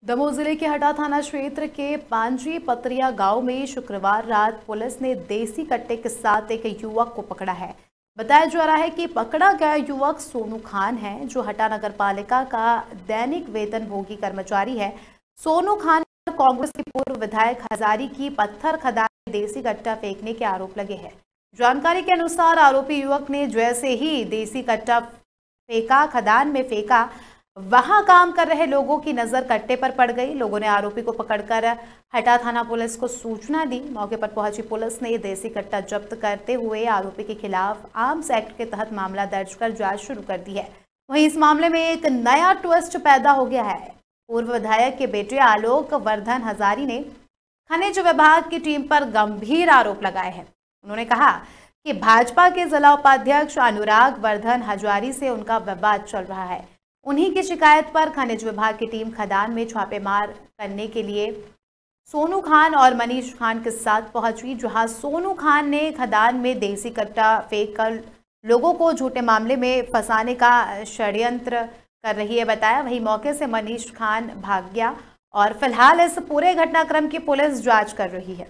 दमोह जिले के हटा थाना क्षेत्र के पांजी पतरिया गांव में शुक्रवार रात पुलिस ने देसी कट्टे के साथ एक युवक को पकड़ा है। बताया जा रहा है कि पकड़ा गया युवक सोनू खान है, जो हटा नगर पालिका का दैनिक वेतनभोगी कर्मचारी है। सोनू खान पर कांग्रेस के पूर्व विधायक हजारी की पत्थर खदान में देसी कट्टा फेंकने के आरोप लगे हैं। जानकारी के अनुसार आरोपी युवक ने जैसे ही देसी कट्टा खदान में फेंका, वहां काम कर रहे लोगों की नजर कट्टे पर पड़ गई। लोगों ने आरोपी को पकड़कर हटा थाना पुलिस को सूचना दी। मौके पर पहुंची पुलिस ने देसी कट्टा जब्त करते हुए आरोपी के खिलाफ आर्म्स एक्ट के तहत मामला दर्ज कर जांच शुरू कर दी है। वहीं इस मामले में एक नया ट्विस्ट पैदा हो गया है। पूर्व विधायक के बेटे आलोक वर्धन हजारी ने खनिज विभाग की टीम पर गंभीर आरोप लगाए हैं। उन्होंने कहा कि भाजपा के जिला उपाध्यक्ष अनुराग वर्धन हजारी से उनका विवाद चल रहा है। उन्हीं की शिकायत पर खनिज विभाग की टीम खदान में छापेमार करने के लिए सोनू खान और मनीष खान के साथ पहुंची, जहां सोनू खान ने खदान में देसी कट्टा फेंककर लोगों को झूठे मामले में फंसाने का षड्यंत्र कर रही है बताया। वहीं मौके से मनीष खान भाग गया और फिलहाल इस पूरे घटनाक्रम की पुलिस जांच कर रही है।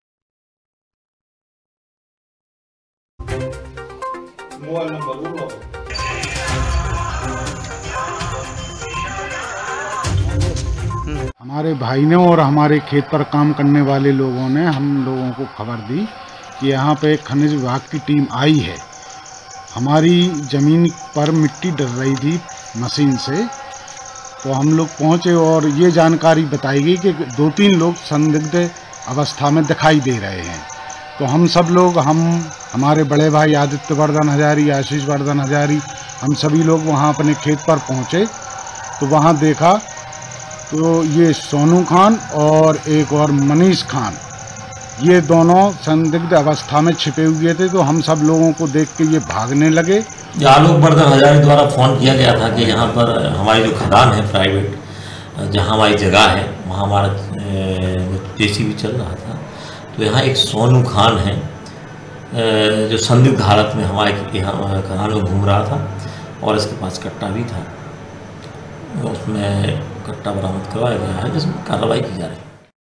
हमारे भाई ने और हमारे खेत पर काम करने वाले लोगों ने हम लोगों को खबर दी कि यहाँ पे खनिज विभाग की टीम आई है। हमारी ज़मीन पर मिट्टी डल रही थी मशीन से, तो हम लोग पहुँचे और ये जानकारी बताई गई कि 2-3 लोग संदिग्ध अवस्था में दिखाई दे रहे हैं। तो हम सब लोग, हमारे बड़े भाई आदित्य वर्धन हजारी, आशीष वर्धन हजारी, हम सभी लोग वहाँ अपने खेत पर पहुँचे तो वहाँ देखा तो ये सोनू खान और एक और मनीष खान, ये दोनों संदिग्ध अवस्था में छिपे हुए थे। तो हम सब लोगों को देख के ये भागने लगे। आलोक वर्धन हजारी द्वारा फ़ोन किया गया था कि यहाँ पर हमारी जो खदान है प्राइवेट, जहाँ हमारी जगह है, वहाँ हमारा JCB चल रहा था। तो यहाँ एक सोनू खान है जो संदिग्ध हालत में हमारे यहाँ खदान में घूम रहा था और इसके पास कट्टा भी था। उसमें कट्टा बरामद करवाया गया है, जिसमें कार्रवाई की जा रही है।